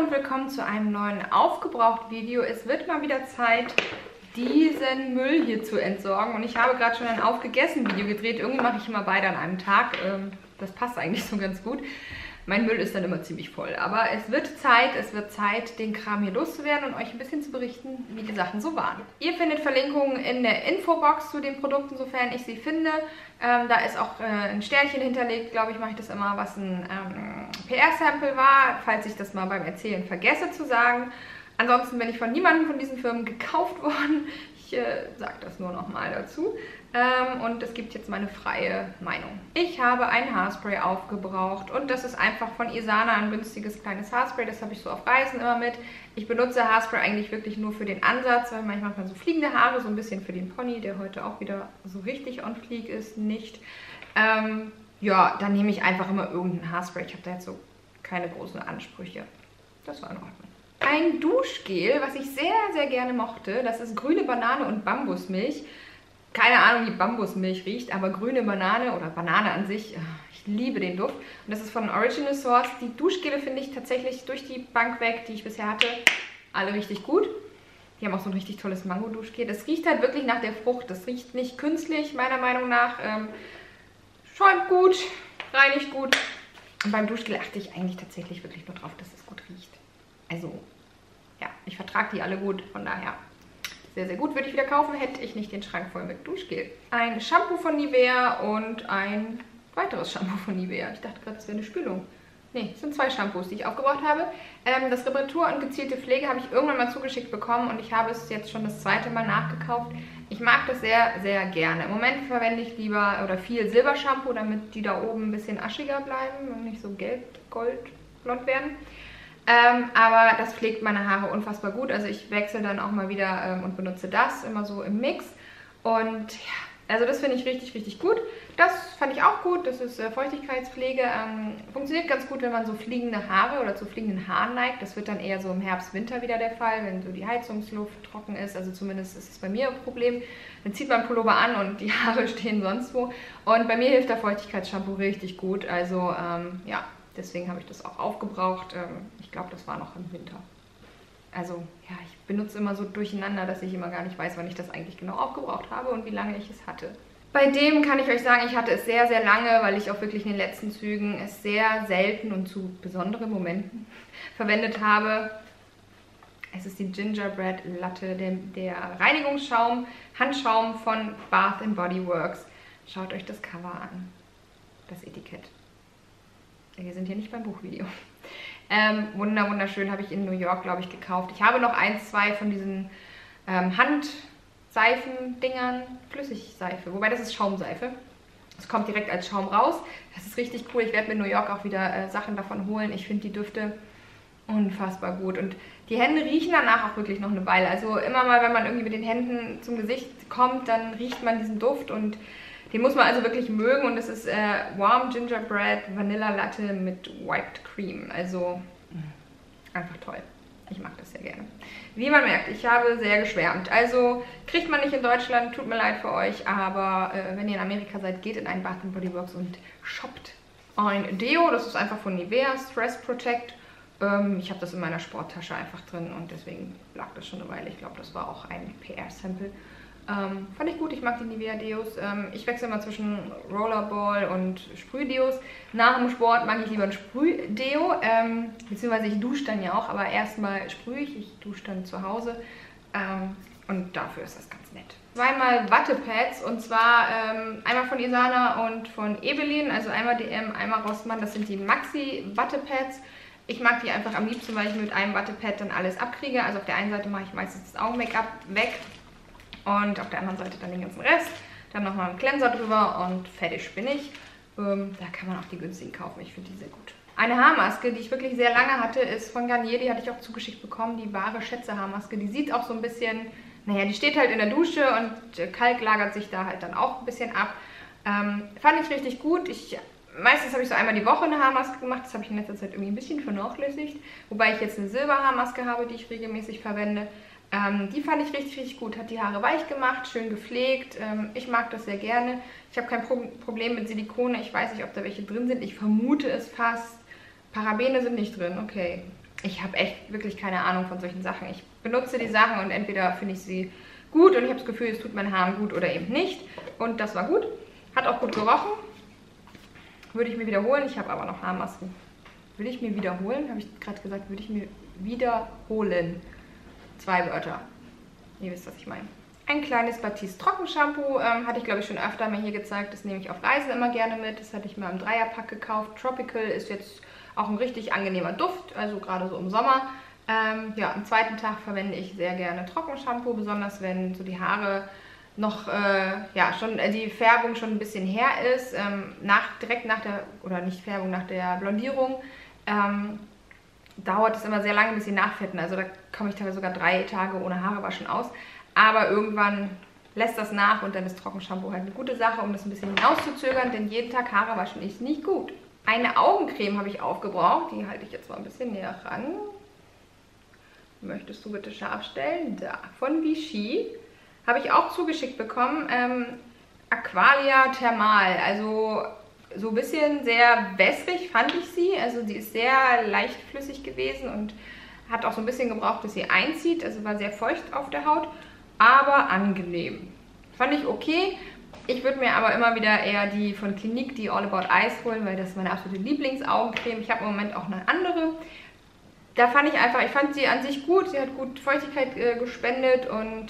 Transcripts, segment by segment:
und willkommen zu einem neuen Aufgebraucht-Video. Es wird mal wieder Zeit, diesen Müll hier zu entsorgen. Und ich habe gerade schon ein Aufgegessen-Video gedreht. Irgendwie mache ich immer beide an einem Tag. Das passt eigentlich so ganz gut. Mein Müll ist dann immer ziemlich voll. Aber es wird Zeit, den Kram hier loszuwerden und euch ein bisschen zu berichten, wie die Sachen so waren. Ihr findet Verlinkungen in der Infobox zu den Produkten, sofern ich sie finde. Da ist auch ein Sternchen hinterlegt, glaube ich, mache ich das immer, was ein PR-Sample war, falls ich das mal beim Erzählen vergesse zu sagen. Ansonsten bin ich von niemandem von diesen Firmen gekauft worden. Ich sage das nur nochmal dazu. Und es gibt jetzt meine freie Meinung. Ich habe ein Haarspray aufgebraucht und das ist einfach von Isana ein günstiges kleines Haarspray. Das habe ich so auf Reisen immer mit. Ich benutze Haarspray eigentlich wirklich nur für den Ansatz, weil manchmal hat man so fliegende Haare, so ein bisschen für den Pony, der heute auch wieder so richtig on fleek ist, nicht. Ja, dann nehme ich einfach immer irgendein Haarspray. Ich habe da jetzt so keine großen Ansprüche. Das war in Ordnung. Ein Duschgel, was ich sehr, sehr gerne mochte, das ist grüne Banane und Bambusmilch. Keine Ahnung, wie Bambusmilch riecht, aber grüne Banane oder Banane an sich, ich liebe den Duft. Und das ist von Original Source. Die Duschgele finde ich tatsächlich durch die Bank weg, die ich bisher hatte, alle richtig gut. Die haben auch so ein richtig tolles Mango-Duschgel. Das riecht halt wirklich nach der Frucht. Das riecht nicht künstlich, meiner Meinung nach. Schäumt gut, reinigt gut. Und beim Duschgel achte ich eigentlich tatsächlich wirklich nur drauf, dass es gut riecht. Also, ja, ich vertrage die alle gut, von daher sehr, sehr gut. Würde ich wieder kaufen, hätte ich nicht den Schrank voll mit Duschgel. Ein Shampoo von Nivea und ein weiteres Shampoo von Nivea. Ich dachte gerade, das wäre eine Spülung. Ne, es sind zwei Shampoos, die ich aufgebraucht habe. Das Reparatur und gezielte Pflege habe ich irgendwann mal zugeschickt bekommen und ich habe es jetzt schon das zweite Mal nachgekauft. Ich mag das sehr, sehr gerne. Im Moment verwende ich lieber oder viel Silbershampoo, damit die da oben ein bisschen aschiger bleiben und nicht so gelb, gold, blond werden. Aber das pflegt meine Haare unfassbar gut. Also ich wechsle dann auch mal wieder und benutze das immer so im Mix. Und ja, also das finde ich richtig, richtig gut. Das fand ich auch gut. Das ist Feuchtigkeitspflege. Funktioniert ganz gut, wenn man so fliegende Haare oder zu fliegenden Haaren neigt. Das wird dann eher so im Herbst, Winter wieder der Fall, wenn so die Heizungsluft trocken ist. Also zumindest ist es bei mir ein Problem. Dann zieht man Pullover an und die Haare stehen sonst wo. Und bei mir hilft der Feuchtigkeitsshampoo richtig gut. Also ja. Deswegen habe ich das auch aufgebraucht. Ich glaube, das war noch im Winter. Also, ja, ich benutze immer so durcheinander, dass ich immer gar nicht weiß, wann ich das eigentlich genau aufgebraucht habe und wie lange ich es hatte. Bei dem kann ich euch sagen, ich hatte es sehr, sehr lange, weil ich auch wirklich in den letzten Zügen es sehr selten und zu besonderen Momenten verwendet habe. Es ist die Gingerbread Latte, der Reinigungsschaum, Handschaum von Bath & Body Works. Schaut euch das Cover an, das Etikett. Wir sind hier nicht beim Buchvideo. Wunderschön, habe ich in New York, glaube ich, gekauft. Ich habe noch zwei von diesen Handseifen-Dingern, Flüssigseife, wobei das ist Schaumseife. Es kommt direkt als Schaum raus. Das ist richtig cool. Ich werde mir in New York auch wieder Sachen davon holen. Ich finde die Düfte unfassbar gut. Und die Hände riechen danach auch wirklich noch eine Weile. Also immer mal, wenn man irgendwie mit den Händen zum Gesicht kommt, dann riecht man diesen Duft und den muss man also wirklich mögen und das ist Warm Gingerbread Vanilla Latte mit Wiped Cream. Also einfach toll. Ich mag das sehr gerne. Wie man merkt, ich habe sehr geschwärmt. Also kriegt man nicht in Deutschland, tut mir leid für euch, aber wenn ihr in Amerika seid, geht in einen Bath & Body Works und shoppt ein Deo. Das ist einfach von Nivea, Stress Protect. Ich habe das in meiner Sporttasche einfach drin und deswegen lag das schon eine Weile. Ich glaube, das war auch ein PR-Sample. Fand ich gut, ich mag die Nivea-Deos. Ich wechsle immer zwischen Rollerball und Sprühdeos. Nach dem Sport mag ich lieber ein Sprühdeo, beziehungsweise ich dusche dann ja auch, aber erstmal sprühe ich dusche dann zu Hause und dafür ist das ganz nett. Zweimal Wattepads und zwar einmal von Isana und von Ebelin, also einmal DM, einmal Rossmann, das sind die Maxi Wattepads. Ich mag die einfach am liebsten, weil ich mit einem Wattepad dann alles abkriege. Also auf der einen Seite mache ich meistens das Augen-Make-up weg. Und auf der anderen Seite dann den ganzen Rest. Dann nochmal einen Cleanser drüber und fertig bin ich. Da kann man auch die günstigen kaufen. Ich finde die sehr gut. Eine Haarmaske, die ich wirklich sehr lange hatte, ist von Garnier. Die hatte ich auch zugeschickt bekommen. Die wahre Schätze-Haarmaske. Die sieht auch so ein bisschen, naja, die steht halt in der Dusche und Kalk lagert sich da halt dann auch ein bisschen ab. Fand ich richtig gut. Meistens habe ich so einmal die Woche eine Haarmaske gemacht. Das habe ich in letzter Zeit irgendwie ein bisschen vernachlässigt. Wobei ich jetzt eine Silberhaarmaske habe, die ich regelmäßig verwende. Die fand ich richtig, richtig gut. Hat die Haare weich gemacht, schön gepflegt. Ich mag das sehr gerne. Ich habe kein Problem mit Silikone. Ich weiß nicht, ob da welche drin sind. Ich vermute es fast. Parabene sind nicht drin, okay. ich habe echt wirklich keine Ahnung von solchen Sachen. Ich benutze die Sachen und entweder finde ich sie gut und ich habe das Gefühl, es tut meinen Haaren gut oder eben nicht. Und das war gut. Hat auch gut gerochen. Würde ich mir wiederholen. Ich habe aber noch Haarmasken. Würde ich mir wiederholen? Habe ich gerade gesagt, würde ich mir wiederholen. 2 Wörter. Ihr wisst, was ich meine. Ein kleines Batiste Trockenshampoo hatte ich, glaube ich, schon öfter mal hier gezeigt. Das nehme ich auf Reisen immer gerne mit. Das hatte ich mal im Dreierpack gekauft. Tropical ist jetzt auch ein richtig angenehmer Duft, also gerade so im Sommer. Ja, am zweiten Tag verwende ich sehr gerne Trockenshampoo, besonders wenn so die Haare noch, ja, schon die Färbung schon ein bisschen her ist. Direkt nach der, oder nicht Färbung, nach der Blondierung dauert es immer sehr lange, bis sie nachfetten. Also da komme ich teilweise sogar 3 Tage ohne Haare waschen aus. Aber irgendwann lässt das nach und dann ist Trockenshampoo halt eine gute Sache, um das ein bisschen hinauszuzögern, denn jeden Tag Haare waschen ist nicht gut. Eine Augencreme habe ich aufgebraucht, die halte ich jetzt mal ein bisschen näher ran. Möchtest du bitte scharf stellen? Da, von Vichy. Habe ich auch zugeschickt bekommen. Aqualia Thermal, also so ein bisschen sehr wässrig fand ich sie. Also die ist sehr leicht flüssig gewesen und hat auch so ein bisschen gebraucht, bis sie einzieht. Also war sehr feucht auf der Haut, aber angenehm. Fand ich okay. Ich würde mir aber immer wieder eher die von Clinique, die All About Eyes holen, weil das ist meine absolute Lieblingsaugencreme. Ich habe im Moment auch eine andere. Da fand ich einfach, ich fand sie an sich gut. Sie hat gut Feuchtigkeit gespendet und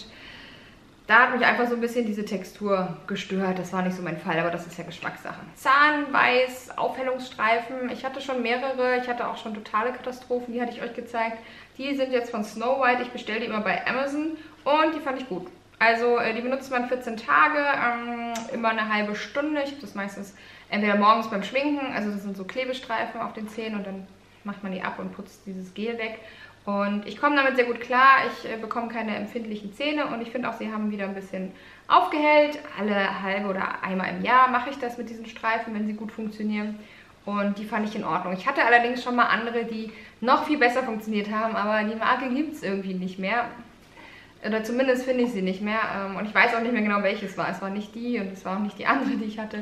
da hat mich einfach so ein bisschen diese Textur gestört. Das war nicht so mein Fall, aber das ist ja Geschmackssache. Zahnweiß, Aufhellungsstreifen. Ich hatte schon mehrere. Ich hatte auch schon totale Katastrophen. Die hatte ich euch gezeigt. Die sind jetzt von Snow White. Ich bestelle die immer bei Amazon und die fand ich gut. Also die benutzt man 14 Tage, immer eine halbe Stunde. Ich habe das meistens entweder morgens beim Schminken. Also das sind so Klebestreifen auf den Zähnen und dann macht man die ab und putzt dieses Gel weg. Und ich komme damit sehr gut klar, ich bekomme keine empfindlichen Zähne und ich finde auch, sie haben wieder ein bisschen aufgehellt. Alle halbe oder einmal im Jahr mache ich das mit diesen Streifen, wenn sie gut funktionieren. Und die fand ich in Ordnung. Ich hatte allerdings schon mal andere, die noch viel besser funktioniert haben, aber die Marke gibt es irgendwie nicht mehr. Oder zumindest finde ich sie nicht mehr. Und ich weiß auch nicht mehr genau, welches war. Es war nicht die und es war auch nicht die andere, die ich hatte.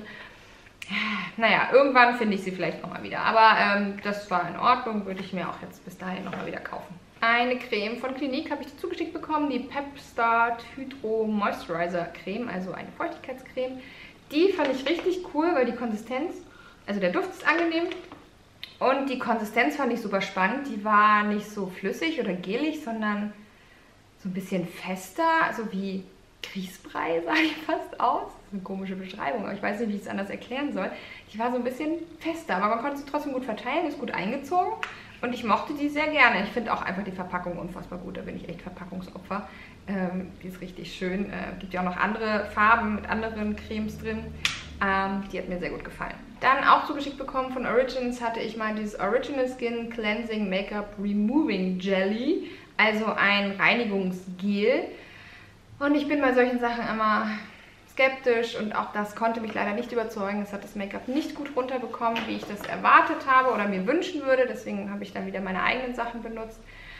Naja, irgendwann finde ich sie vielleicht nochmal wieder. Aber das war in Ordnung, würde ich mir auch jetzt bis dahin nochmal wieder kaufen. Eine Creme von Clinique habe ich zugeschickt bekommen, die Pepstart Hydro Moisturizer Creme, also eine Feuchtigkeitscreme. Die fand ich richtig cool, weil die Konsistenz, also der Duft ist angenehm und die Konsistenz fand ich super spannend. Die war nicht so flüssig oder gelig, sondern so ein bisschen fester, so wie Grießbrei, sah ich fast aus. Das ist eine komische Beschreibung, aber ich weiß nicht, wie ich es anders erklären soll. Die war so ein bisschen fester, aber man konnte sie trotzdem gut verteilen, ist gut eingezogen und ich mochte die sehr gerne. Ich finde auch einfach die Verpackung unfassbar gut, da bin ich echt Verpackungsopfer. Die ist richtig schön. Gibt ja auch noch andere Farben mit anderen Cremes drin. Die hat mir sehr gut gefallen. Dann auch zugeschickt bekommen von Origins hatte ich mal dieses Original Skin Cleansing Makeup Removing Jelly, also ein Reinigungsgel. Und ich bin bei solchen Sachen immer skeptisch und auch das konnte mich leider nicht überzeugen. Es hat das Make-up nicht gut runterbekommen, wie ich das erwartet habe oder mir wünschen würde. Deswegen habe ich dann wieder meine eigenen Sachen benutzt.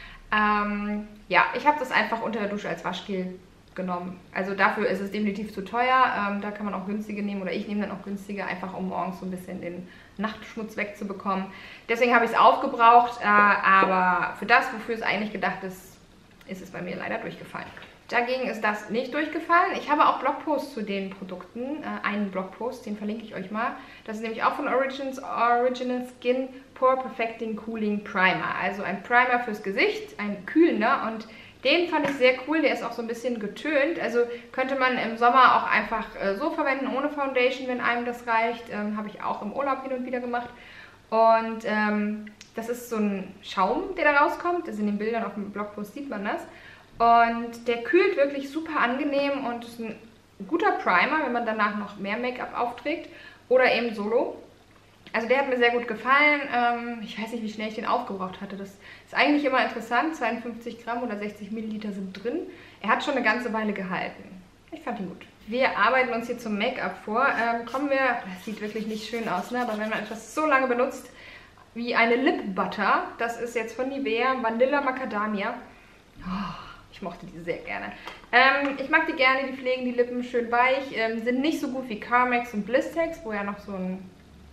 Ja, ich habe das einfach unter der Dusche als Waschgel genommen. Also dafür ist es definitiv zu teuer. Da kann man auch günstige nehmen oder ich nehme dann auch günstige, einfach um morgens so ein bisschen den Nachtschmutz wegzubekommen. Deswegen habe ich es aufgebraucht, aber für das, wofür es eigentlich gedacht ist, ist es bei mir leider durchgefallen. Dagegen ist das nicht durchgefallen. Ich habe auch Blogposts zu den Produkten. Einen Blogpost, den verlinke ich euch mal. Das ist nämlich auch von Origins Original Skin Pore Perfecting Cooling Primer. Also ein Primer fürs Gesicht, ein kühlender. Und den fand ich sehr cool. Der ist auch so ein bisschen getönt. Also könnte man im Sommer auch einfach so verwenden, ohne Foundation, wenn einem das reicht. Habe ich auch im Urlaub hin und wieder gemacht. Und das ist so ein Schaum, der da rauskommt. Also in den Bildern auf dem Blogpost sieht man das. Und der kühlt wirklich super angenehm und ist ein guter Primer, wenn man danach noch mehr Make-up aufträgt oder eben solo. Also der hat mir sehr gut gefallen. Ich weiß nicht, wie schnell ich den aufgebraucht hatte. Das ist eigentlich immer interessant. 52 Gramm oder 60 Milliliter sind drin. Er hat schon eine ganze Weile gehalten. Ich fand ihn gut. Wir arbeiten uns hier zum Make-up vor. Das sieht wirklich nicht schön aus, ne? Aber wenn man etwas so lange benutzt wie eine Lip Butter, das ist jetzt von Nivea Vanilla Macadamia. Oh. Ich mochte die sehr gerne. Ich mag die gerne, die pflegen die Lippen schön weich. Sind nicht so gut wie Carmex und Blistex, wo ja noch so ein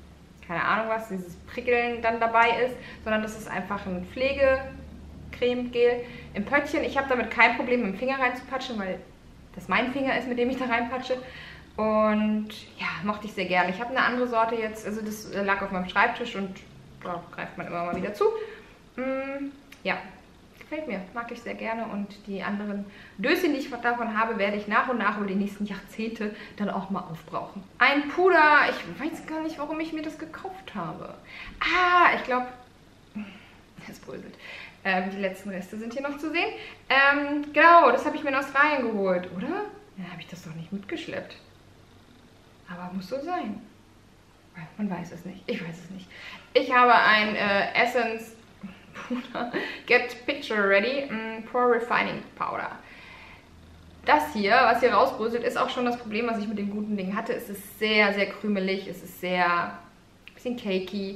keine Ahnung was, dieses Prickeln dann dabei ist, sondern das ist einfach ein Pflegecreme-Gel im Pöttchen. Ich habe damit kein Problem, mit dem Finger reinzupatschen, weil das mein Finger ist, mit dem ich da reinpatsche. Und ja, mochte ich sehr gerne. Ich habe eine andere Sorte jetzt, also das lag auf meinem Schreibtisch und da greift man immer mal wieder zu. Ja, gefällt mir, mag ich sehr gerne. Und die anderen Döschen, die ich davon habe, werde ich nach und nach über die nächsten Jahrzehnte dann auch mal aufbrauchen. Ein Puder, ich weiß gar nicht, warum ich mir das gekauft habe. Ah, ich glaube, es bröselt. Die letzten Reste sind hier noch zu sehen. Genau, das habe ich mir in Australien geholt, oder? Ja, habe ich das doch nicht mitgeschleppt. Aber muss so sein. Man weiß es nicht. Ich weiß es nicht. Ich habe ein Essence Puder Get Picture Ready Pore Refining Powder. Das hier, was hier rausbröselt, ist auch schon das Problem, was ich mit dem guten Ding hatte. Es ist sehr, sehr krümelig. Es ist sehr, ein bisschen cakey.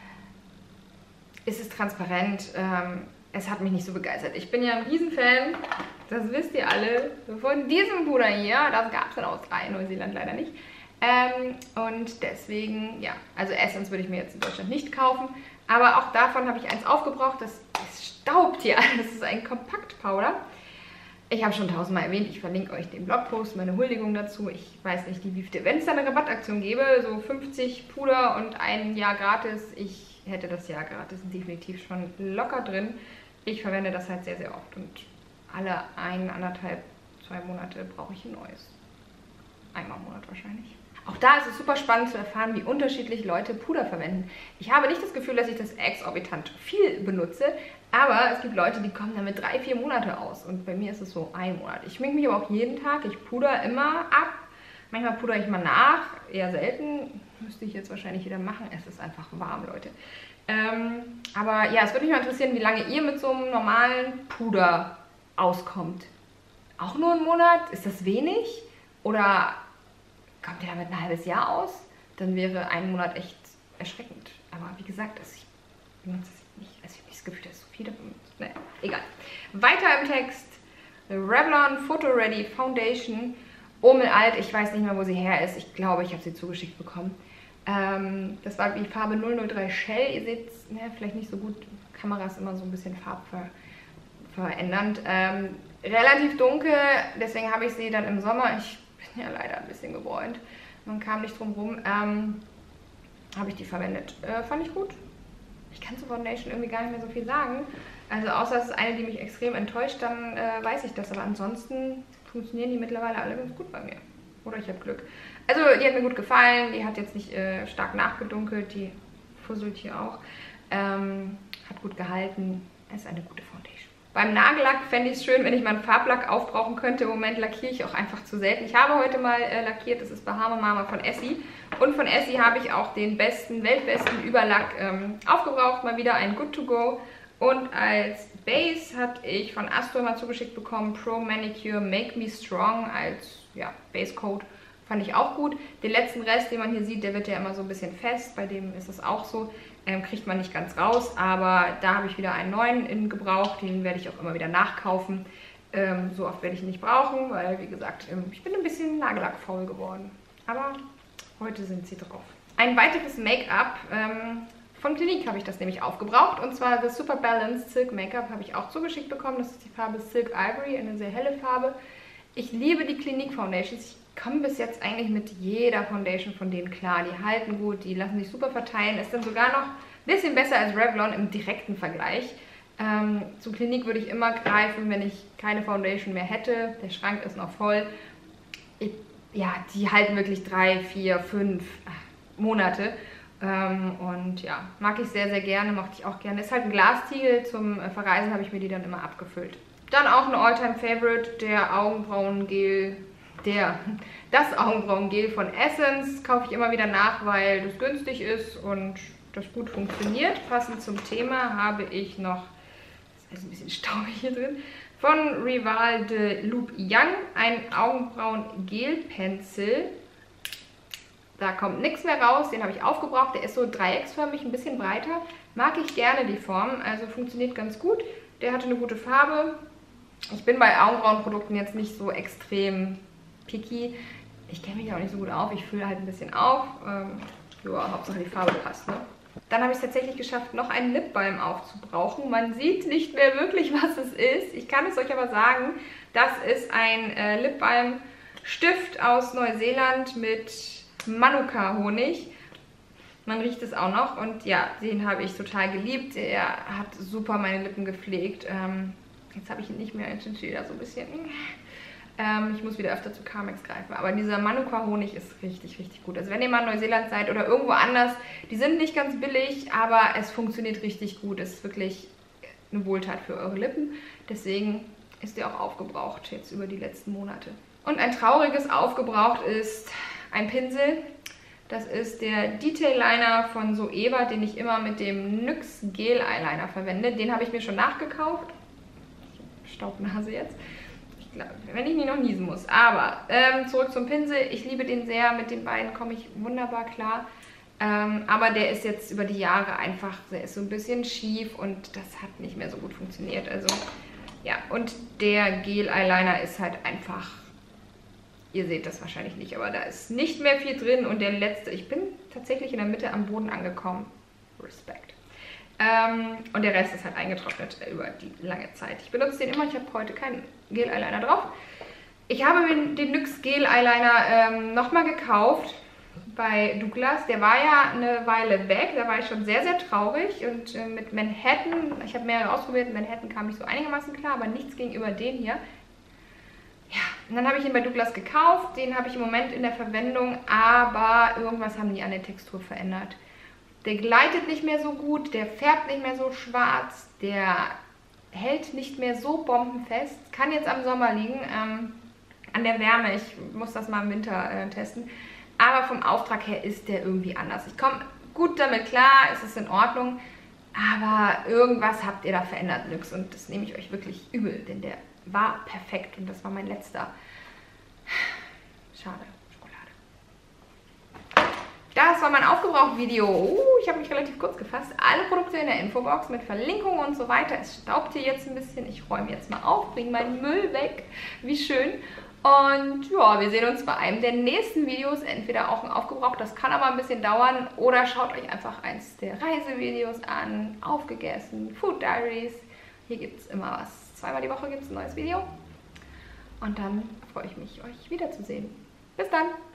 Es ist transparent. Es hat mich nicht so begeistert. Ich bin ja ein Riesenfan, das wisst ihr alle, von diesem Puder hier. Das gab es in Australien, Neuseeland leider nicht. Und deswegen, ja, also Essence würde ich mir jetzt in Deutschland nicht kaufen. Aber auch davon habe ich eins aufgebraucht. Das staubt hier alles. Das ist ein Kompaktpowder. Ich habe schon 1000-mal erwähnt, ich verlinke euch den Blogpost, meine Huldigung dazu. Ich weiß nicht, wenn es da eine Rabattaktion gäbe, so 50 Puder und ein Jahr gratis, ich hätte das Jahr gratis definitiv schon locker drin. Ich verwende das halt sehr, sehr oft und alle 1, 1,5, 2 Monate brauche ich ein neues. Einmal im Monat wahrscheinlich. Auch da ist es super spannend zu erfahren, wie unterschiedlich Leute Puder verwenden. Ich habe nicht das Gefühl, dass ich das exorbitant viel benutze, aber es gibt Leute, die kommen damit 3, 4 Monate aus und bei mir ist es so 1 Monat. Ich schminke mich aber auch jeden Tag, ich puder immer ab. Manchmal pudere ich mal nach, eher selten. Müsste ich jetzt wahrscheinlich wieder machen, es ist einfach warm, Leute. Aber ja, es würde mich mal interessieren, wie lange ihr mit so einem normalen Puder auskommt. Auch nur 1 Monat? Ist das wenig? Oder kommt ihr damit ein halbes Jahr aus? Dann wäre 1 Monat echt erschreckend. Aber wie gesagt, ich benutze es nicht. Also ich habe nicht das Gefühl, dass so viele benutzen. Naja, egal. Weiter im Text. Revlon Photo Ready Foundation. Alt, ich weiß nicht mehr, wo sie her ist. Ich glaube, ich habe sie zugeschickt bekommen. Das war die Farbe 003 Shell. Ihr seht es, vielleicht nicht so gut. Kamera ist immer so ein bisschen farbverändernd. Relativ dunkel, deswegen habe ich sie dann im Sommer. Ich bin ja leider ein bisschen gebräunt. Man kam nicht drum rum. Habe ich die verwendet. Fand ich gut. Ich kann zu Foundation irgendwie gar nicht mehr so viel sagen. Also außer es ist eine, die mich extrem enttäuscht, dann weiß ich das. Aber ansonsten funktionieren die mittlerweile alle ganz gut bei mir. Oder ich habe Glück. Also die hat mir gut gefallen. Die hat jetzt nicht stark nachgedunkelt. Die fusselt hier auch. Hat gut gehalten. Es ist eine gute Foundation. Beim Nagellack fände ich es schön, wenn ich mal einen Farblack aufbrauchen könnte. Im Moment lackiere ich auch einfach zu selten. Ich habe heute mal lackiert. Das ist Bahama Mama von Essie. Und von Essie habe ich auch den weltbesten Überlack aufgebraucht. Mal wieder ein Good to Go. Und als Base hatte ich von Astor mal zugeschickt bekommen Pro Manicure Make Me Strong als Base Coat. Fand ich auch gut. Den letzten Rest, den man hier sieht, der wird ja immer so ein bisschen fest. Bei dem ist es auch so. Kriegt man nicht ganz raus. Aber da habe ich wieder einen neuen in Gebrauch. Den werde ich auch immer wieder nachkaufen. So oft werde ich ihn nicht brauchen, weil, wie gesagt, ich bin ein bisschen nagellackfaul geworden. Aber heute sind sie drauf. Ein weiteres Make-up. Von Clinique habe ich das nämlich aufgebraucht. Und zwar das Super Balanced Silk Make-up habe ich auch zugeschickt bekommen. Das ist die Farbe Silk Ivory, eine sehr helle Farbe. Ich liebe die Clinique Foundations. Ich komme bis jetzt eigentlich mit jeder Foundation von denen klar. Die halten gut, die lassen sich super verteilen. Ist dann sogar noch ein bisschen besser als Revlon im direkten Vergleich. Zu Clinique würde ich immer greifen, wenn ich keine Foundation mehr hätte. Der Schrank ist noch voll. Ja, die halten wirklich 3, 4, 5 Monate. Und ja, mag ich sehr, sehr gerne, mochte ich auch gerne. Ist halt ein Glastiegel, zum Verreisen habe ich mir die dann immer abgefüllt. Dann auch ein Alltime-Favorite, das Augenbrauengel von Essence. Kaufe ich immer wieder nach, weil das günstig ist und das gut funktioniert. Passend zum Thema habe ich noch, das ist ein bisschen staubig hier drin, von Rival de Loop Young ein Augenbrauen-Gel-Pencil. Da kommt nichts mehr raus, den habe ich aufgebraucht. Der ist so dreiecksförmig, ein bisschen breiter. Mag ich gerne die Form, also funktioniert ganz gut. Der hatte eine gute Farbe. Ich bin bei Augenbrauenprodukten jetzt nicht so extrem picky. Ich kenne mich auch nicht so gut auf, ich fülle halt ein bisschen auf. Ja, Hauptsache die Farbe passt, ne? Dann habe ich es tatsächlich geschafft, noch einen Lip Balm aufzubrauchen. Man sieht nicht mehr wirklich, was es ist. Ich kann es euch aber sagen, das ist ein Lip Balm Stift aus Neuseeland mit Manuka-Honig. Man riecht es auch noch und ja, den habe ich total geliebt. Er hat super meine Lippen gepflegt. Jetzt habe ich ihn nicht mehr, jetzt sind sie wieder so ein bisschen... ich muss wieder öfter zu Carmex greifen. Aber dieser Manuka-Honig ist richtig, richtig gut. Also wenn ihr mal in Neuseeland seid oder irgendwo anders, die sind nicht ganz billig, aber es funktioniert richtig gut. Es ist wirklich eine Wohltat für eure Lippen. Deswegen ist der auch aufgebraucht jetzt über die letzten Monate. Und ein trauriges Aufgebraucht ist ein Pinsel. Das ist der Detail Liner von Zoeva, den ich immer mit dem NYX Gel Eyeliner verwende. Den habe ich mir schon nachgekauft. Ich habe Staubnase jetzt. Wenn ich nie noch niesen muss. Aber zurück zum Pinsel. Ich liebe den sehr. Mit den beiden komme ich wunderbar klar. Aber der ist jetzt über die Jahre einfach, der ist so ein bisschen schief und das hat nicht mehr so gut funktioniert. Also ja, und der Gel Eyeliner ist halt einfach, ihr seht das wahrscheinlich nicht, aber da ist nicht mehr viel drin. Und der letzte, ich bin tatsächlich in der Mitte am Boden angekommen. Respekt. Und der Rest ist halt eingetrocknet über die lange Zeit. Ich benutze den immer, ich habe heute keinen Gel Eyeliner drauf. Ich habe mir den NYX Gel Eyeliner nochmal gekauft bei Douglas. Der war ja eine Weile weg, da war ich schon sehr, sehr traurig. Und mit Manhattan, ich habe mehrere ausprobiert, mit Manhattan kam ich so einigermaßen klar, aber nichts gegenüber den hier. Ja, und dann habe ich ihn bei Douglas gekauft, den habe ich im Moment in der Verwendung, aber irgendwas haben die an der Textur verändert. Der gleitet nicht mehr so gut, der färbt nicht mehr so schwarz, der hält nicht mehr so bombenfest. Kann jetzt am Sommer liegen, an der Wärme. Ich muss das mal im Winter testen. Aber vom Auftrag her ist der irgendwie anders. Ich komme gut damit klar, es ist in Ordnung. Aber irgendwas habt ihr da verändert, NYX. Und das nehme ich euch wirklich übel, denn der war perfekt. Und das war mein letzter. Schade. Das war mein Aufgebraucht-Video. Ich habe mich relativ kurz gefasst. Alle Produkte in der Infobox mit Verlinkungen und so weiter. Es staubt hier jetzt ein bisschen. Ich räume jetzt mal auf, bringe meinen Müll weg. Wie schön. Und ja, wir sehen uns bei einem der nächsten Videos. Entweder auch ein Aufgebraucht, das kann aber ein bisschen dauern. Oder schaut euch einfach eins der Reisevideos an. Aufgegessen, Food Diaries. Hier gibt es immer was. Zweimal die Woche gibt es ein neues Video. Und dann freue ich mich, euch wiederzusehen. Bis dann!